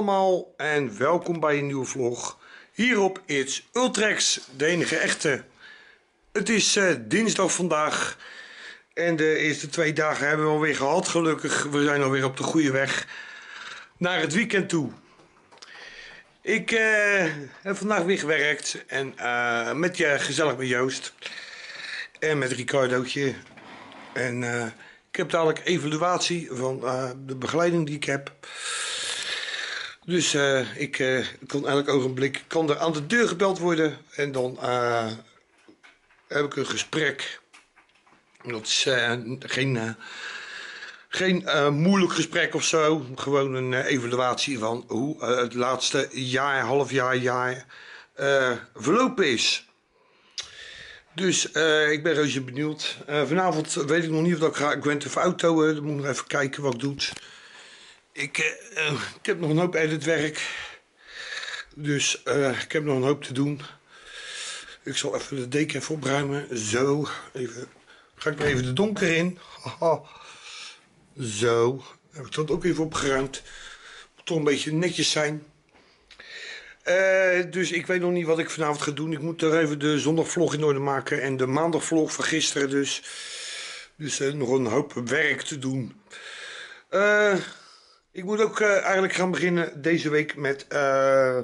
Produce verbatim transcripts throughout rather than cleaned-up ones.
allemaal en welkom bij een nieuwe vlog hier op It's Ultrex, de enige echte. Het is uh, dinsdag vandaag en de eerste twee dagen hebben we alweer gehad, gelukkig. We zijn alweer op de goede weg naar het weekend toe. Ik uh, heb vandaag weer gewerkt en uh, met je gezellig met Joost en met Ricardootje. En uh, ik heb dadelijk evaluatie van uh, de begeleiding die ik heb. Dus uh, ik uh, kan elk ogenblik kan er aan de deur gebeld worden en dan uh, heb ik een gesprek. Dat is uh, geen, uh, geen uh, moeilijk gesprek of zo. Gewoon een uh, evaluatie van hoe uh, het laatste jaar, half jaar, jaar uh, verlopen is. Dus uh, ik ben reuze benieuwd. Uh, vanavond weet ik nog niet of ik ga. Ik ben even auto. Uh, dan moet ik nog even kijken wat ik doe. Ik, uh, uh, ik heb nog een hoop editwerk. Dus uh, ik heb nog een hoop te doen. Ik zal even de deken even opruimen. Zo. Even. Ga ik maar even de donker in. Haha. Zo. Heb ik dat ook even opgeruimd. Moet toch een beetje netjes zijn. Uh, dus ik weet nog niet wat ik vanavond ga doen. Ik moet er even de zondagvlog in orde maken. En de maandagvlog van gisteren dus. Dus uh, nog een hoop werk te doen. Uh, ik moet ook uh, eigenlijk gaan beginnen deze week met... Uh,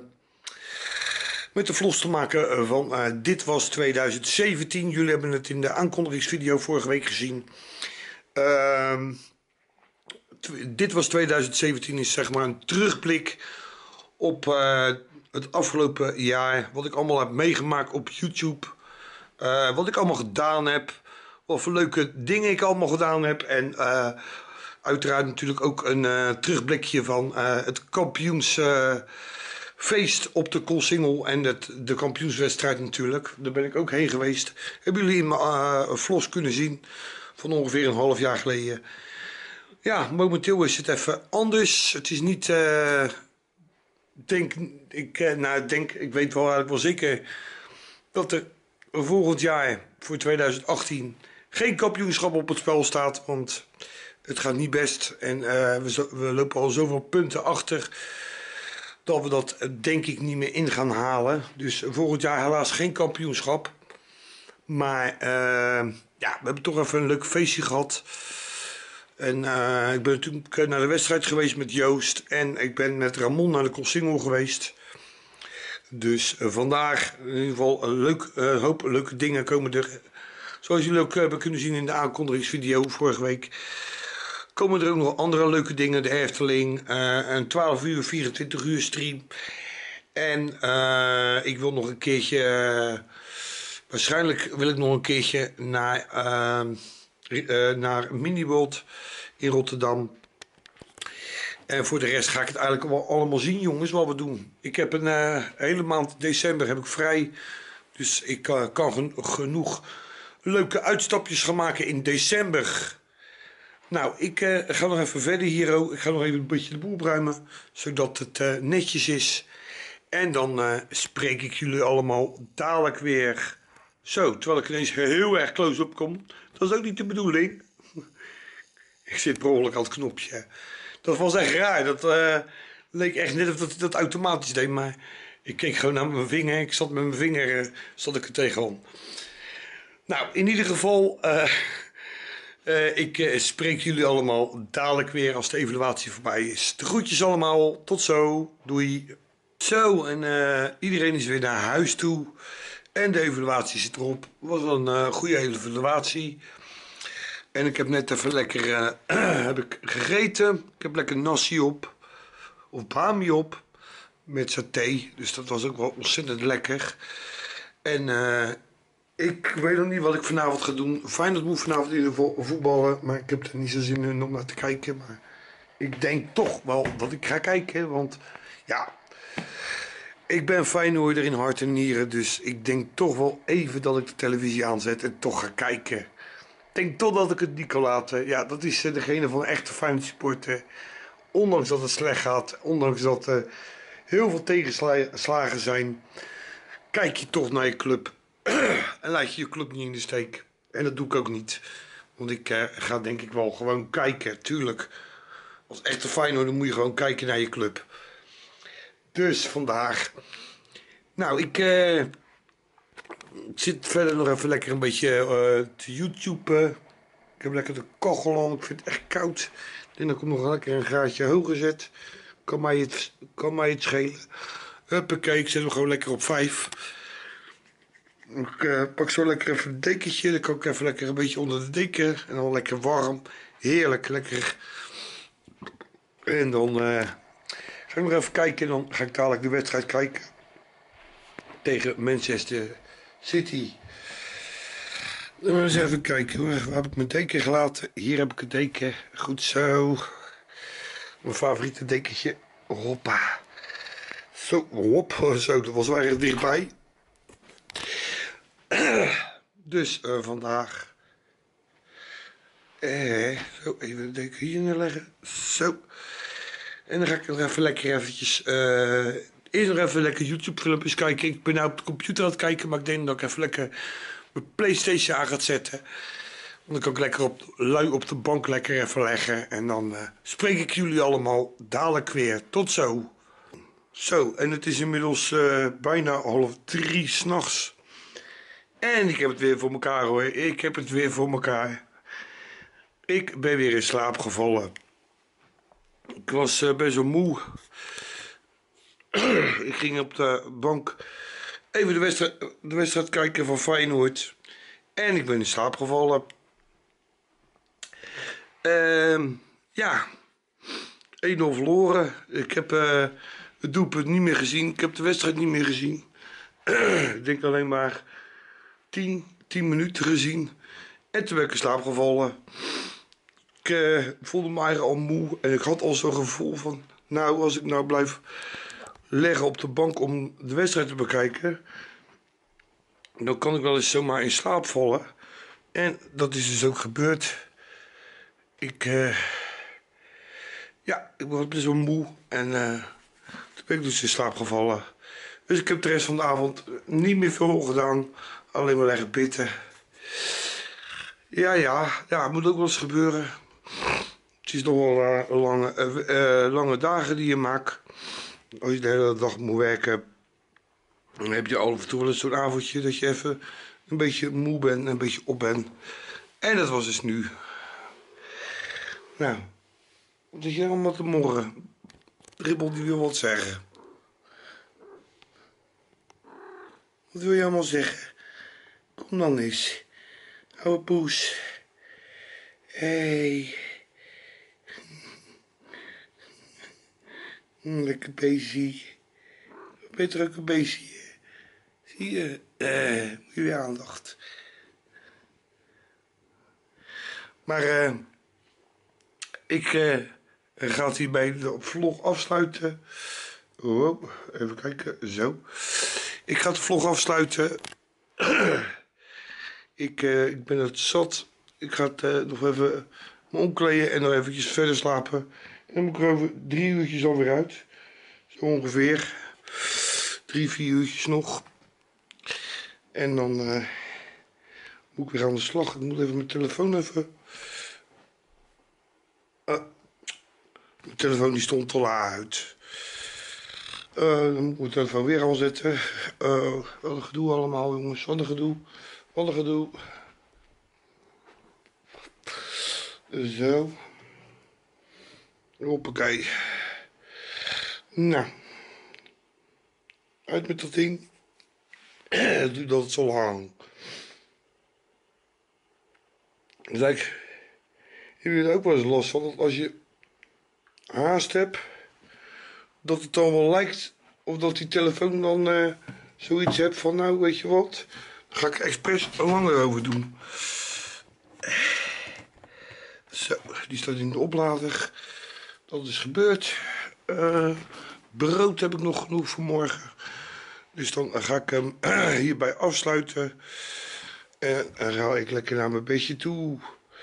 met de vlogs te maken van uh, Dit Was twintig zeventien. Jullie hebben het in de aankondigingsvideo vorige week gezien. Uh, Dit Was twintig zeventien is zeg maar een terugblik op... Uh, het afgelopen jaar, wat ik allemaal heb meegemaakt op YouTube. Uh, wat ik allemaal gedaan heb. Wat voor leuke dingen ik allemaal gedaan heb. En uh, uiteraard natuurlijk ook een uh, terugblikje van uh, het kampioensfeest uh, op de Koolsingel. En het, de kampioenswedstrijd natuurlijk. Daar ben ik ook heen geweest. Hebben jullie in mijn uh, vlogs kunnen zien. Van ongeveer een half jaar geleden. Ja, momenteel is het even anders. Het is niet... Uh, Denk, ik, nou, denk, ik weet wel eigenlijk wel zeker dat er volgend jaar voor twintig achttien geen kampioenschap op het spel staat. Want het gaat niet best en uh, we, we lopen al zoveel punten achter dat we dat denk ik niet meer in gaan halen. Dus volgend jaar helaas geen kampioenschap. Maar uh, ja, we hebben toch even een leuk feestje gehad. En uh, ik ben natuurlijk naar de wedstrijd geweest met Joost. En ik ben met Ramon naar de Koolsingel geweest. Dus uh, vandaag in ieder geval een leuk, uh, hoop leuke dingen komen er. Zoals jullie ook hebben kunnen zien in de aankondigingsvideo vorige week. Komen er ook nog andere leuke dingen. De Efteling. Uh, een twaalf uur, vierentwintig uur stream. En uh, ik wil nog een keertje... Uh, waarschijnlijk wil ik nog een keertje naar... Uh, Uh, naar Miniworld in Rotterdam. En voor de rest ga ik het eigenlijk wel allemaal zien, jongens, wat we doen. Ik heb een uh, hele maand december heb ik vrij. Dus ik uh, kan gen genoeg leuke uitstapjes gaan maken in december. Nou, ik uh, ga nog even verder hier ook. Ik ga nog even een beetje de boel opruimen, zodat het uh, netjes is. En dan uh, spreek ik jullie allemaal dadelijk weer. Zo, terwijl ik ineens heel erg close-up kom. Dat is ook niet de bedoeling. Ik zit per ongeluk aan het knopje. Dat was echt raar. Dat uh, leek echt net of dat hij dat automatisch deed. Maar ik keek gewoon naar mijn vinger. Ik zat met mijn vinger uh, zat ik er tegenaan. Nou, in ieder geval... Uh, uh, ik uh, spreek jullie allemaal dadelijk weer als de evaluatie voorbij is. De groetjes allemaal. Tot zo. Doei. Zo, en uh, iedereen is weer naar huis toe. En de evaluatie zit erop. Het was een uh, goede evaluatie. En ik heb net even lekker uh, heb ik gegeten. Ik heb lekker nasi op. Of bami op. Met saté. Dus dat was ook wel ontzettend lekker. En uh, ik weet nog niet wat ik vanavond ga doen. Feyenoord moet vanavond in ieder geval voetballen. Maar ik heb er niet zo zin in om naar te kijken. Maar ik denk toch wel dat ik ga kijken. Want ja... Ik ben Feyenoorder in hart en nieren, dus ik denk toch wel even dat ik de televisie aanzet en toch ga kijken. Ik denk toch dat ik het niet kan laten. Ja, dat is degene van een echte Feyenoord supporter. Ondanks dat het slecht gaat, ondanks dat er heel veel tegenslagen zijn, kijk je toch naar je club. En laat je je club niet in de steek. En dat doe ik ook niet. Want ik uh, ga denk ik wel gewoon kijken, tuurlijk. Als echte Feyenoorder moet je gewoon kijken naar je club. Dus vandaag. Nou, ik uh, zit verder nog even lekker een beetje uh, te YouTube. Ik heb lekker de kachel aan. Ik vind het echt koud. Ik denk dat ik hem nog lekker een graadje hoger zet. Kan mij het, kan mij het schelen. Huppakee, ik zet hem gewoon lekker op vijf. Ik uh, pak zo lekker even een dekentje. Dan kan ik even lekker een beetje onder de deken. En dan lekker warm. Heerlijk, lekker. En dan uh, ga ik nog even kijken. En dan ga ik dadelijk de wedstrijd kijken. Tegen Manchester City. Dan eens even kijken hoor. Waar heb ik mijn deken gelaten? Hier heb ik het deken. Goed zo. Mijn favoriete dekentje. Hoppa. Zo, hop. Zo, dat was wel erg dichtbij. Dus uh, vandaag. Eh, zo, even de deken hier neerleggen. Zo. En dan ga ik nog even lekker eventjes. Uh, eerst nog even lekker YouTube filmpjes kijken. Ik ben nou op de computer aan het kijken. Maar ik denk dat ik even lekker mijn PlayStation aan ga zetten. Want dan kan ik lekker op, lui op de bank lekker even leggen. En dan uh, spreek ik jullie allemaal dadelijk weer. Tot zo. Zo, en het is inmiddels uh, bijna half drie 's nachts. En ik heb het weer voor elkaar hoor. Ik heb het weer voor elkaar. Ik ben weer in slaap gevallen. Ik was uh, best wel moe. Ik ging op de bank even de wedstrijd, de wedstrijd kijken van Feyenoord. En ik ben in slaap gevallen. Uh, ja, één nul verloren. Ik heb uh, het doelpunt niet meer gezien. Ik heb de wedstrijd niet meer gezien. Ik denk alleen maar tien, tien minuten gezien. En toen ben ik in slaap gevallen. Ik uh, voelde me eigenlijk al moe. En ik had al zo'n gevoel van... Nou, als ik nou blijf leggen op de bank om de wedstrijd te bekijken... Dan kan ik wel eens zomaar in slaap vallen. En dat is dus ook gebeurd. Ik... Uh, ja, ik was best wel moe. En uh, toen ben ik dus in slaap gevallen. Dus ik heb de rest van de avond niet meer veel gedaan. Alleen maar leggen bitten. Ja, ja. Ja, het moet ook wel eens gebeuren. Het is nog wel uh, lange, uh, uh, lange dagen die je maakt. Als je de hele dag moet werken. Dan heb je af en toe wel eens zo'n avondje dat je even een beetje moe bent. Een beetje op bent. En dat was dus nu. Nou. Wat is je allemaal te morgen? Ribbel die wil wat zeggen. Wat wil je allemaal zeggen? Kom dan eens. Oude poes. Hé. Hey. Lekker beestje. Beter ook een beestje. Zie je? Eh, moet je weer aandacht. Maar eh... Uh, ik uh, ga het hierbij de vlog afsluiten. Oh, even kijken. Zo. Ik ga de vlog afsluiten. ik, uh, ik ben het zat. Ik ga het uh, nog even me omkleden en nog eventjes verder slapen. En dan moet ik er over drie uurtjes alweer uit. Zo ongeveer. Drie, vier uurtjes nog. En dan uh, moet ik weer aan de slag. Ik moet even mijn telefoon even... Uh, mijn telefoon die stond al uit. Uh, dan moet ik mijn telefoon weer aanzetten. Uh, wat een gedoe allemaal jongens. Wat een gedoe. Wat een gedoe. Zo. Hoppakee. Nou. Uit met dat ding. Doe dat zo lang. Kijk. Heb je er ook wel eens last van dat als je haast hebt, dat het dan wel lijkt of dat die telefoon dan uh, zoiets hebt van nou weet je wat, dan ga ik expres langer over doen. Zo, die staat in de oplader. Dat is gebeurd. Uh, brood heb ik nog genoeg voor morgen. Dus dan ga ik hem hierbij afsluiten. En dan ga ik lekker naar mijn bedje toe.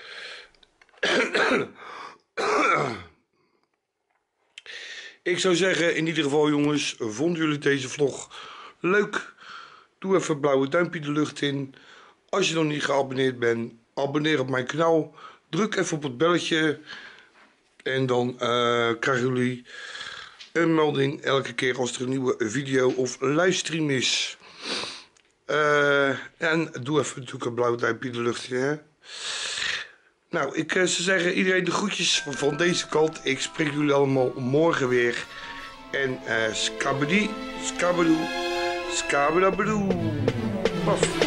Ik zou zeggen, in ieder geval jongens, vonden jullie deze vlog leuk? Doe even een blauwe duimpje de lucht in. Als je nog niet geabonneerd bent, abonneer op mijn kanaal. Druk even op het belletje. En dan uh, krijgen jullie een melding elke keer als er een nieuwe video of livestream is. Uh, en doe even natuurlijk een blauw duimpje in de lucht. Hè? Nou, ik uh, zou zeggen, iedereen de groetjes van deze kant. Ik spreek jullie allemaal morgen weer. En uh, skabedi, skabedoe, skabedabedoe. Paf.